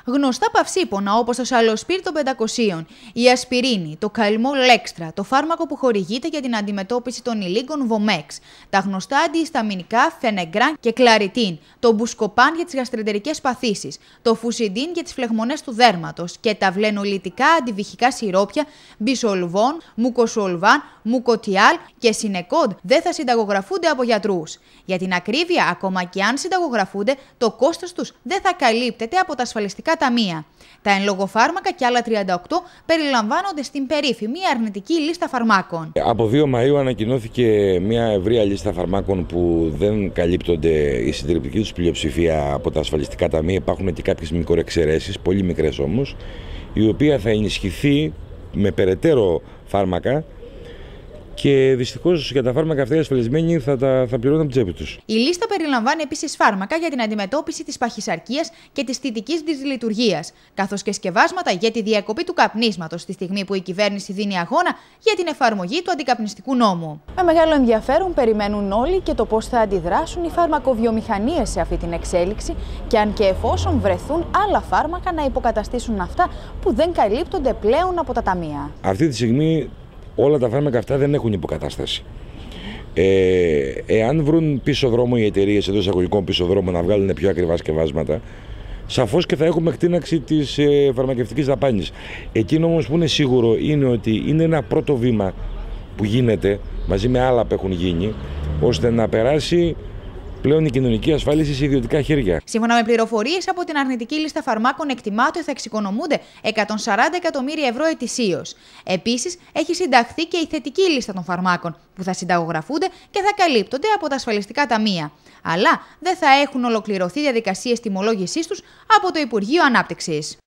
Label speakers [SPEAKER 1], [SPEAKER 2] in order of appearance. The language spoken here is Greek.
[SPEAKER 1] Γνωστά παυσίπονα όπως το σαλοσπίρ των 500, η ασπιρίνη, το καλμόλ έξτρα, το φάρμακο που χορηγείται για την αντιμετώπιση των υλίκων Βομέξ, τα γνωστά αντιϊσταμινικά φενεγκράν και κλαριτίν, το μπουσκοπάν για τις γαστρεντερικές παθήσεις, το φουσιντίν για τις φλεγμονές του δέρματος και τα βλενολιτικά αντιβυχικά σιρόπια μπισολβόν, μουκοσολβάν, μουκοτιάλ και συνεκόντ δεν θα συνταγογραφούνται από γιατρούς. Για την ακρίβεια, ακόμα και αν συνταγογραφούνται, το κόστος τους δεν θα καλύπτεται από τα ασφαλιστικά ταμεία. Τα εν λόγω φάρμακα και άλλα 38 περιλαμβάνονται στην περίφημη αρνητική λίστα φαρμάκων.
[SPEAKER 2] Από 2 Μαΐου ανακοινώθηκε μια ευρεία λίστα φαρμάκων που δεν καλύπτονται η συντριπτική τους πλειοψηφία από τα ασφαλιστικά ταμεία. Υπάρχουν και κάποιες μικροεξαιρέσεις, πολύ μικρές όμως, η οποία θα ενισχυθεί με περαιτέρω φάρμακα. Και δυστυχώς για τα φάρμακα αυτά οι ασφαλισμένοι θα πληρώνουν από την τσέπη τους.
[SPEAKER 1] Η λίστα περιλαμβάνει επίσης φάρμακα για την αντιμετώπιση της παχυσαρκίας και της θητικής δυσλειτουργίας, καθώς και σκευάσματα για τη διακοπή του καπνίσματος, τη στιγμή που η κυβέρνηση δίνει αγώνα για την εφαρμογή του αντικαπνιστικού νόμου. Με μεγάλο ενδιαφέρον περιμένουν όλοι και το πώς θα αντιδράσουν οι φαρμακοβιομηχανίες σε αυτή την εξέλιξη και αν και εφόσον βρεθούν άλλα φάρμακα να υποκαταστήσουν αυτά που δεν καλύπτονται πλέον από τα ταμεία.
[SPEAKER 2] Αυτή τη στιγμή όλα τα φάρμακα αυτά δεν έχουν υποκατάσταση. Εάν βρουν πίσω δρόμο οι εταιρείες εντός εισαγωγικών πίσω δρόμο να βγάλουν πιο ακριβά σκευάσματα, σαφώς και θα έχουμε εκτείναξη της φαρμακευτικής δαπάνης. Εκείνο όμως που είναι σίγουρο είναι ότι είναι ένα πρώτο βήμα που γίνεται μαζί με άλλα που έχουν γίνει, ώστε να περάσει πλέον η κοινωνική ασφάλιση σε ιδιωτικά χέρια.
[SPEAKER 1] Σύμφωνα με πληροφορίες από την αρνητική λίστα φαρμάκων, εκτιμάται ότι θα εξοικονομούνται 140 εκατομμύρια ευρώ ετησίως. Επίσης, έχει συνταχθεί και η θετική λίστα των φαρμάκων, που θα συνταγογραφούνται και θα καλύπτονται από τα ασφαλιστικά ταμεία. Αλλά δεν θα έχουν ολοκληρωθεί διαδικασίες τιμολόγησής τους από το Υπουργείο Ανάπτυξης.